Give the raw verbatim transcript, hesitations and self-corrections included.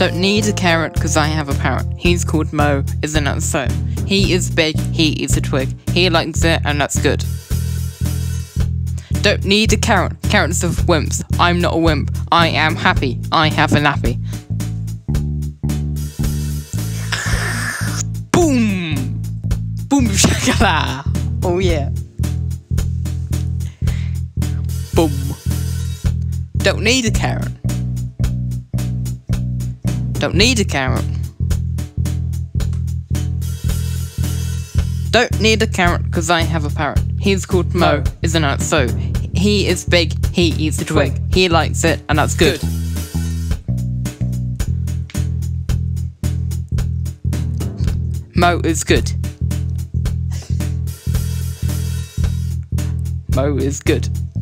Don't need a carrot cause I have a parrot. He's called Mo, isn't that so? He is big, he eats a twig. He likes it and that's good. Don't need a carrot, carrots are for wimps. I'm not a wimp, I am happy, I have a nappy. Boom! Boom shakala! Oh yeah. Boom. Don't need a carrot. Don't need a carrot. Don't need a carrot cause I have a parrot. He's called Mo, isn't that so? He is big, he eats a twig. He likes it and that's good. Mo is good. Mo is good.